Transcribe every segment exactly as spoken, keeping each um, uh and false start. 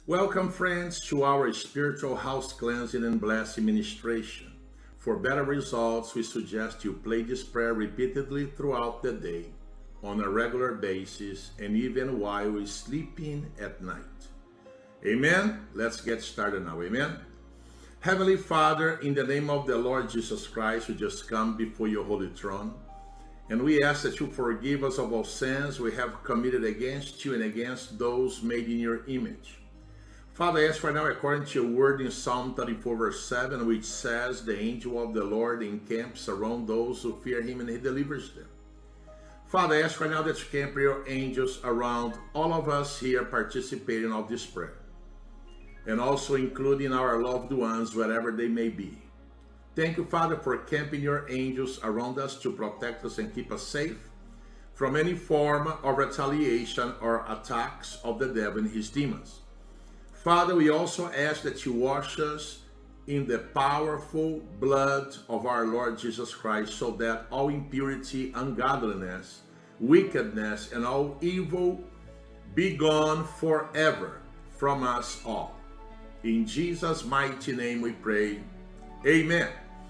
Welcome, friends, to our spiritual house cleansing and blessing ministration. For better results, we suggest you play this prayer repeatedly throughout the day, on a regular basis, and even while sleeping at night. Amen? Let's get started now. Amen? Heavenly Father, in the name of the Lord Jesus Christ, we just come before your holy throne, and we ask that you forgive us of all sins we have committed against you and against those made in your image. Father, I ask right now, according to your word in Psalm thirty-four, verse seven, which says, the angel of the Lord encamps around those who fear him and he delivers them. Father, I ask right now that you camp your angels around all of us here participating of this prayer, and also including our loved ones, wherever they may be. Thank you, Father, for camping your angels around us to protect us and keep us safe from any form of retaliation or attacks of the devil and his demons. Father, we also ask that you wash us in the powerful blood of our Lord Jesus Christ, so that all impurity, ungodliness, wickedness, and all evil be gone forever from us all. In Jesus' mighty name we pray. Amen.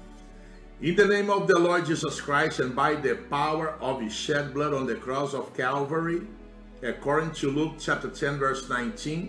In the name of the Lord Jesus Christ, and by the power of his shed blood on the cross of Calvary, according to Luke chapter ten, verse nineteen,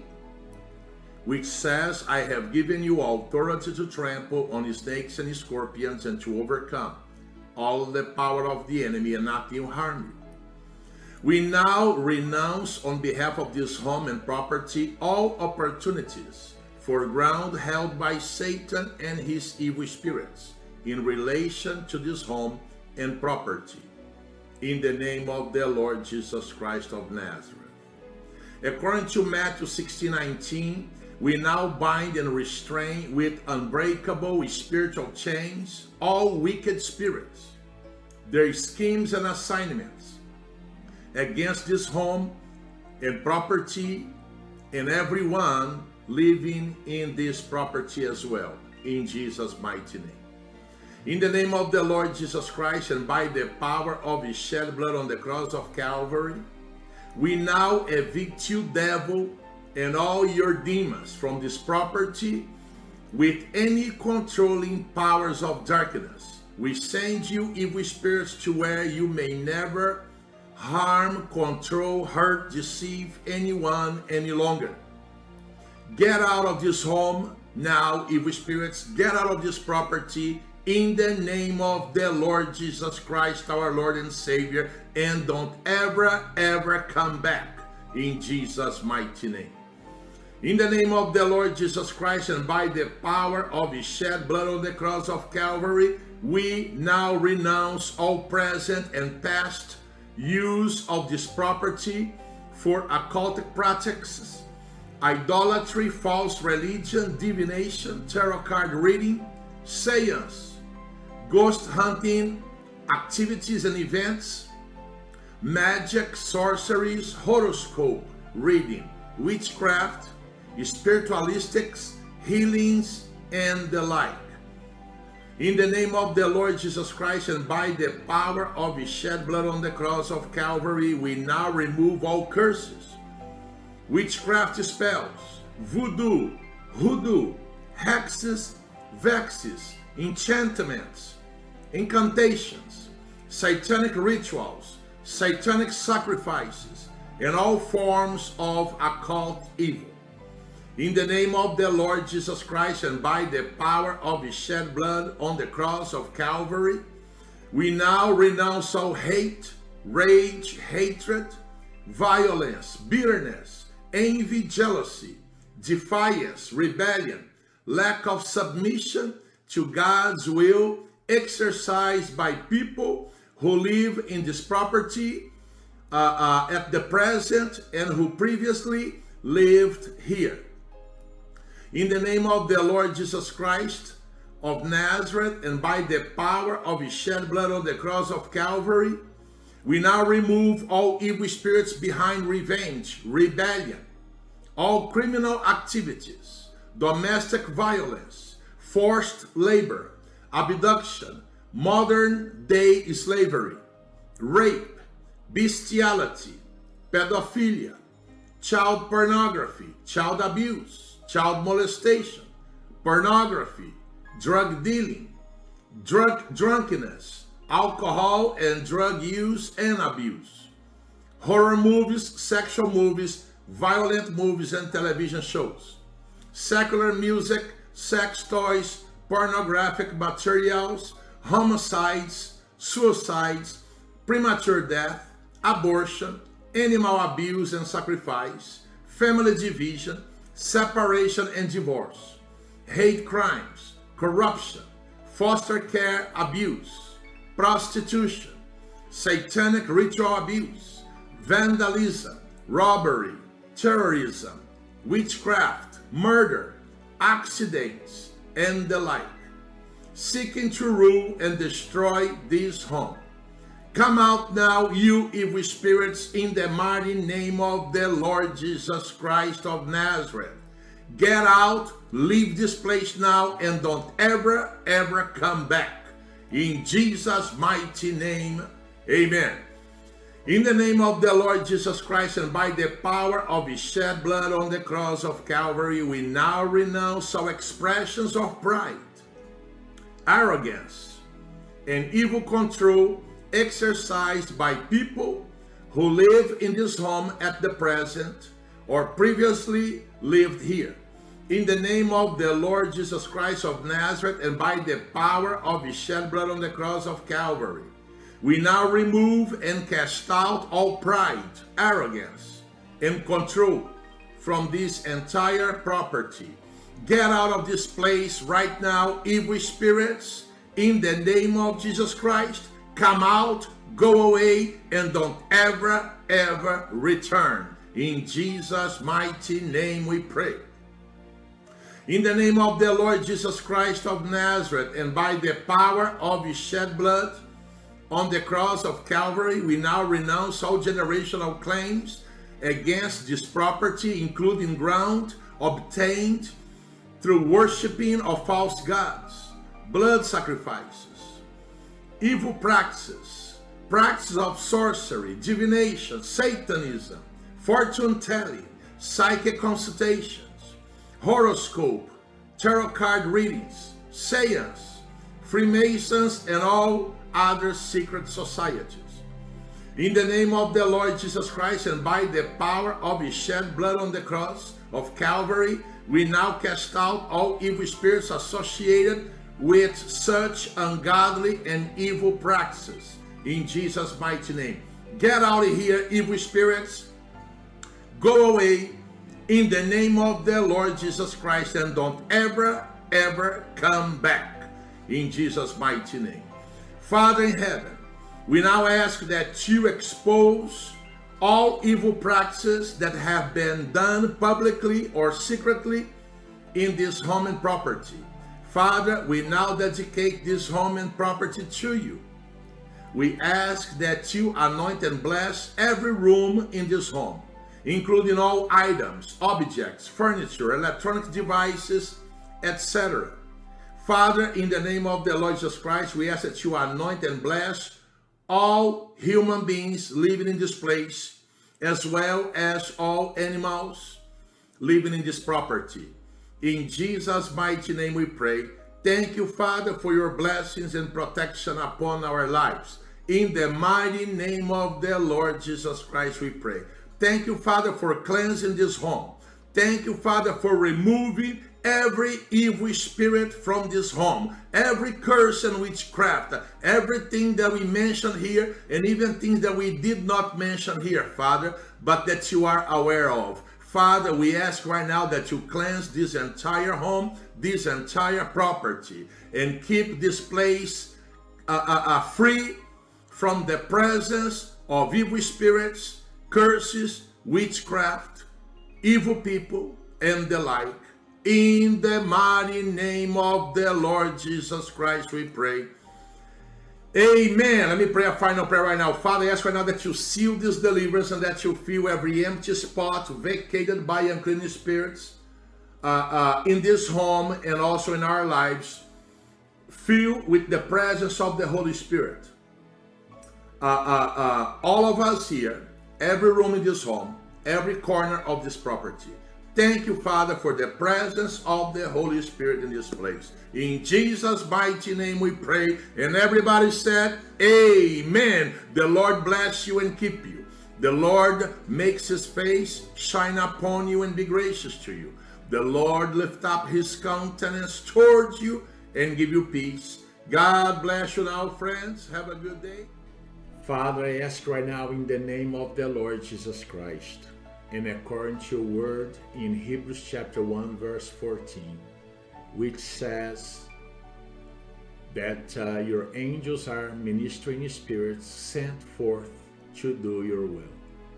which says, I have given you authority to trample on snakes and scorpions and to overcome all the power of the enemy, and nothing will harm you. We now renounce on behalf of this home and property all opportunities for ground held by Satan and his evil spirits in relation to this home and property, in the name of the Lord Jesus Christ of Nazareth. According to Matthew sixteen nineteen, we now bind and restrain with unbreakable spiritual chains all wicked spirits, their schemes and assignments against this home and property and everyone living in this property as well, in Jesus' mighty name. In the name of the Lord Jesus Christ, and by the power of his shed blood on the cross of Calvary, we now evict you, devil, and all your demons from this property with any controlling powers of darkness. We send you, evil spirits, to where you may never harm, control, hurt, deceive anyone any longer. Get out of this home now, evil spirits. Get out of this property in the name of the Lord Jesus Christ, our Lord and Savior, and don't ever, ever come back, in Jesus' mighty name. In the name of the Lord Jesus Christ, and by the power of his shed blood on the cross of Calvary, we now renounce all present and past use of this property for occultic practices, idolatry, false religion, divination, tarot card reading, seance, ghost hunting activities and events, magic, sorceries, horoscope reading, witchcraft, spiritualistics, healings, and the like. In the name of the Lord Jesus Christ, and by the power of his shed blood on the cross of Calvary, we now remove all curses, witchcraft spells, voodoo, hoodoo, hexes, vexes, enchantments, incantations, satanic rituals, satanic sacrifices, and all forms of occult evil. In the name of the Lord Jesus Christ, and by the power of his shed blood on the cross of Calvary, we now renounce all hate, rage, hatred, violence, bitterness, envy, jealousy, defiance, rebellion, lack of submission to God's will exercised by people who live in this property uh, uh, at the present and who previously lived here. In the name of the Lord Jesus Christ of Nazareth, and by the power of his shed blood on the cross of Calvary, we now remove all evil spirits behind revenge, rebellion, all criminal activities, domestic violence, forced labor, abduction, modern day slavery, rape, bestiality, pedophilia, child pornography, child abuse, child molestation, pornography, drug dealing, drug drunkenness, alcohol and drug use and abuse, horror movies, sexual movies, violent movies and television shows, secular music, sex toys, pornographic materials, homicides, suicides, premature death, abortion, animal abuse and sacrifice, family division, separation and divorce, hate crimes, corruption, foster care abuse, prostitution, satanic ritual abuse, vandalism, robbery, terrorism, witchcraft, murder, accidents, and the like, seeking to rule and destroy this home. Come out now, you evil spirits, in the mighty name of the Lord Jesus Christ of Nazareth. Get out, leave this place now, and don't ever, ever come back. In Jesus' mighty name, amen. In the name of the Lord Jesus Christ and by the power of his shed blood on the cross of Calvary, we now renounce all expressions of pride, arrogance, and evil control exercised by people who live in this home at the present or previously lived here. In the name of the Lord Jesus Christ of Nazareth and by the power of his shed blood on the cross of Calvary, we now remove and cast out all pride, arrogance, and control from this entire property. Get out of this place right now, evil spirits, in the name of Jesus Christ. Come out, go away, and don't ever, ever return. In Jesus' mighty name we pray. In the name of the Lord Jesus Christ of Nazareth and by the power of his shed blood on the cross of Calvary, we now renounce all generational claims against this property, including ground obtained through worshiping of false gods, blood sacrifices, evil practices, practices of sorcery, divination, Satanism, fortune telling, psychic consultations, horoscope, tarot card readings, seance, Freemasons, and all other secret societies. In the name of the Lord Jesus Christ and by the power of his shed blood on the cross of Calvary, we now cast out all evil spirits associated with such ungodly and evil practices. In Jesus' mighty name. Get out of here, evil spirits. Go away in the name of the Lord Jesus Christ and don't ever, ever come back. In Jesus' mighty name. Father in heaven, we now ask that you expose all evil practices that have been done publicly or secretly in this home and property. Father, we now dedicate this home and property to you. We ask that you anoint and bless every room in this home, including all items, objects, furniture, electronic devices, et cetera. Father, in the name of the Lord Jesus Christ, we ask that you anoint and bless all human beings living in this place, as well as all animals living in this property. In Jesus' mighty name we pray. Thank you, Father, for your blessings and protection upon our lives. In the mighty name of the Lord Jesus Christ we pray. Thank you, Father, for cleansing this home. Thank you, Father, for removing every evil spirit from this home, every curse and witchcraft, everything that we mentioned here, and even things that we did not mention here, Father, but that you are aware of. Father, we ask right now that you cleanse this entire home, this entire property, and keep this place uh, uh, uh, free from the presence of evil spirits, curses, witchcraft, evil people, and the like. In the mighty name of the Lord Jesus Christ we pray. Amen. Let me pray a final prayer right now. Father, I ask right now that you seal this deliverance and that you fill every empty spot vacated by unclean spirits uh, uh, in this home and also in our lives. Fill with the presence of the Holy Spirit. Uh, uh, uh, all of us here, every room in this home, every corner of this property. Thank you, Father, for the presence of the Holy Spirit in this place. In Jesus' mighty name we pray. And everybody said, amen. The Lord bless you and keep you. The Lord makes his face shine upon you and be gracious to you. The Lord lift up his countenance towards you and give you peace. God bless you now, friends. Have a good day. Father, I ask right now in the name of the Lord Jesus Christ, and according to your word in Hebrews chapter one, verse fourteen, which says that uh, your angels are ministering spirits sent forth to do your will.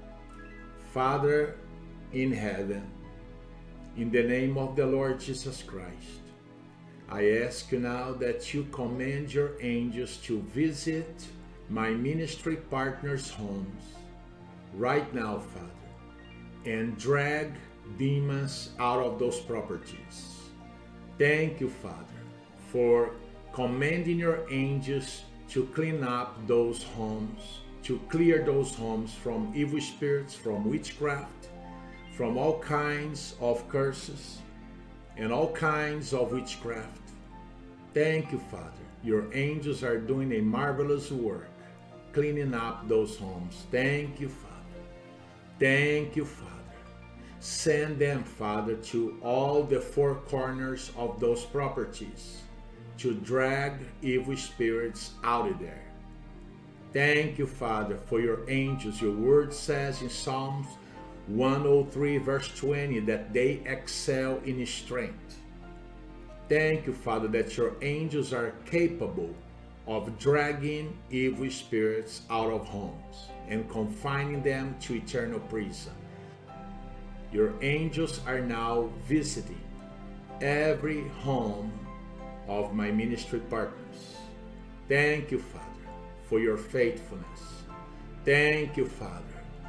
Father in heaven, in the name of the Lord Jesus Christ, I ask you now that you command your angels to visit my ministry partners' homes right now, Father, and drag demons out of those properties. Thank you, Father, for commanding your angels to clean up those homes, to clear those homes from evil spirits, from witchcraft, from all kinds of curses and all kinds of witchcraft. Thank you, Father. Your angels are doing a marvelous work, cleaning up those homes. Thank you, Father. Thank you, Father. Send them, Father, to all the four corners of those properties to drag evil spirits out of there. Thank you, Father, for your angels. Your word says in Psalms one oh three, verse twenty, that they excel in strength. Thank you, Father, that your angels are capable of dragging evil spirits out of homes and confining them to eternal prison. Your angels are now visiting every home of my ministry partners. Thank you, Father, for your faithfulness. Thank you, Father.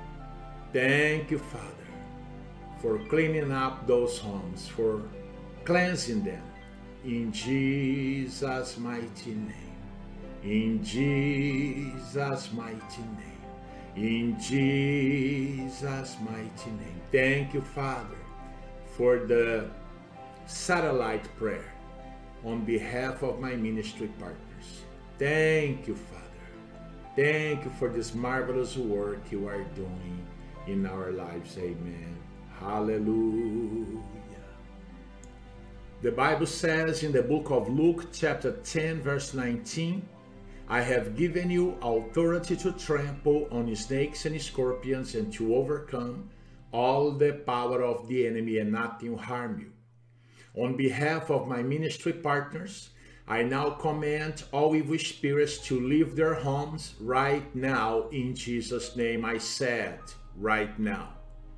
Thank you, Father, for cleaning up those homes, for cleansing them. In Jesus' mighty name. In Jesus' mighty name. In Jesus' mighty name. Thank you, Father, for the satellite prayer on behalf of my ministry partners. Thank you, Father. Thank you for this marvelous work you are doing in our lives. Amen. Hallelujah. The Bible says in the book of Luke chapter ten, verse nineteen, I have given you authority to trample on snakes and scorpions and to overcome all the power of the enemy, and nothing will harm you. On behalf of my ministry partners, I now command all evil spirits to leave their homes right now in Jesus' name. I said right now.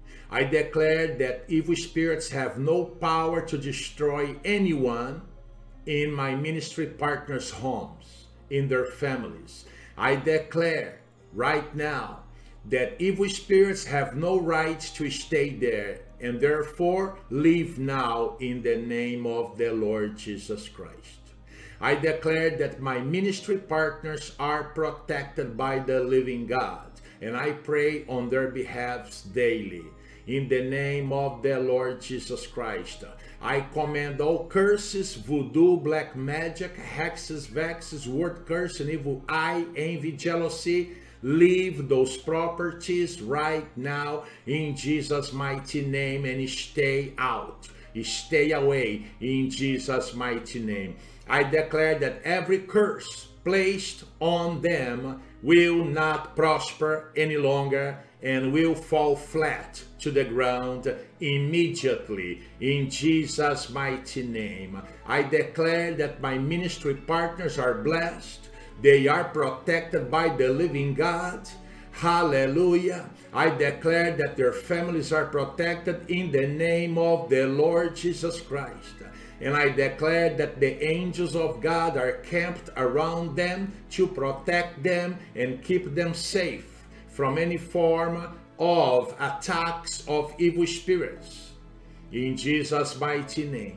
I declare that evil spirits have no power to destroy anyone in my ministry partners' homes, in their families. I declare right now that evil spirits have no right to stay there, and therefore leave now in the name of the Lord Jesus Christ. I declare that my ministry partners are protected by the living God, and I pray on their behalf daily. In the name of the Lord Jesus Christ, I command all curses, voodoo, black magic, hexes, vexes, word curse, and evil eye, envy, jealousy, leave those properties right now in Jesus' mighty name, and stay out, stay away in Jesus' mighty name. I declare that every curse placed on them will not prosper any longer and will fall flat to the ground immediately in Jesus' mighty name. I declare that my ministry partners are blessed. They are protected by the living God. Hallelujah. I declare that their families are protected in the name of the Lord Jesus Christ. And I declare that the angels of God are camped around them to protect them and keep them safe from any form of attacks of evil spirits. In Jesus' mighty name.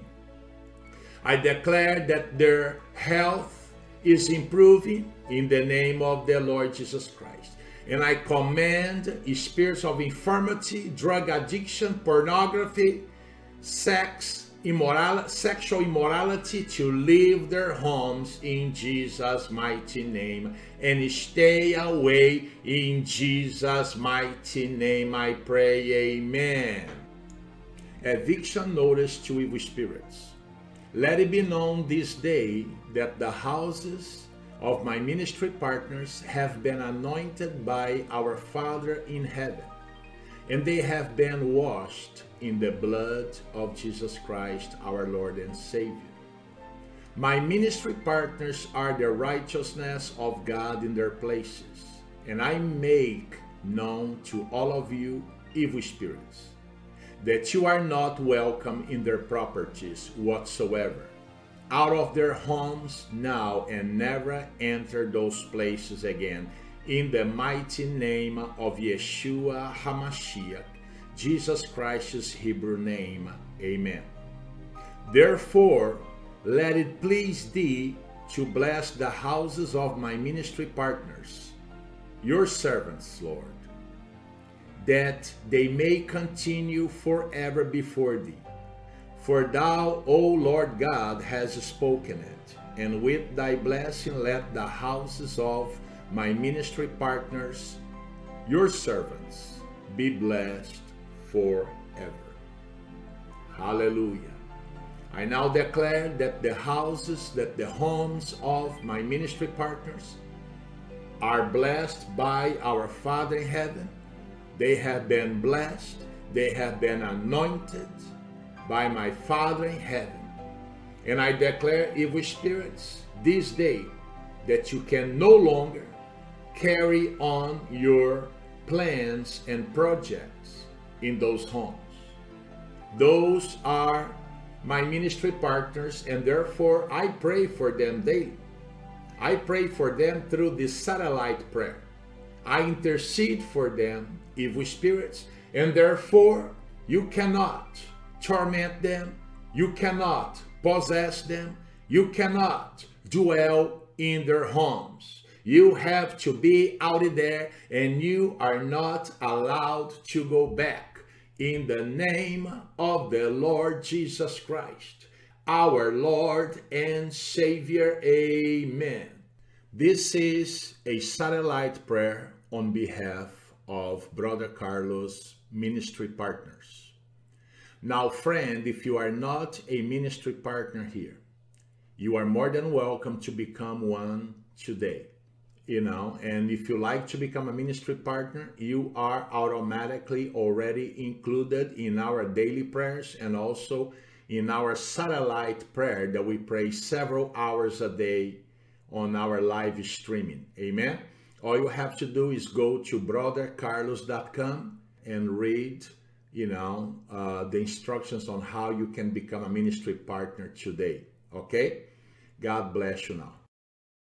I declare that their health is improving in the name of the Lord Jesus Christ. And I command spirits of infirmity, drug addiction, pornography, sex, immoral, sexual immorality to leave their homes in Jesus' mighty name and stay away in Jesus' mighty name. I pray, amen. Eviction notice to evil spirits. Let it be known this day that the houses of my ministry partners have been anointed by our Father in heaven, and they have been washed in the blood of Jesus Christ, our Lord and Savior. My ministry partners are the righteousness of God in their places, and I make known to all of you evil spirits that you are not welcome in their properties whatsoever. Out of their homes now, and never enter those places again. In the mighty name of Yeshua HaMashiach, Jesus Christ's Hebrew name. Amen. Therefore, let it please thee to bless the houses of my ministry partners, your servants, Lord, that they may continue forever before thee. For thou, O Lord God, hast spoken it, and with thy blessing let the houses of my ministry partners, your servants, be blessed forever. Hallelujah. I now declare that the houses, that the homes of my ministry partners are blessed by our Father in heaven. They have been blessed. They have been anointed by my Father in heaven. And I declare, evil spirits, this day that you can no longer carry on your plans and projects in those homes. Those are my ministry partners, and therefore I pray for them daily. I pray for them through this satellite prayer. I intercede for them, evil spirits, and therefore you cannot torment them, you cannot possess them, you cannot dwell in their homes. You have to be out there, and you are not allowed to go back. In the name of the Lord Jesus Christ, our Lord and Savior, amen. This is a satellite prayer on behalf of Brother Carlos' ministry partners. Now, friend, if you are not a ministry partner here, you are more than welcome to become one today. You know, and if you like to become a ministry partner, you are automatically already included in our daily prayers and also in our satellite prayer that we pray several hours a day on our live streaming. Amen. All you have to do is go to brother carlos dot com and read, you know, uh, the instructions on how you can become a ministry partner today. Okay. God bless you now.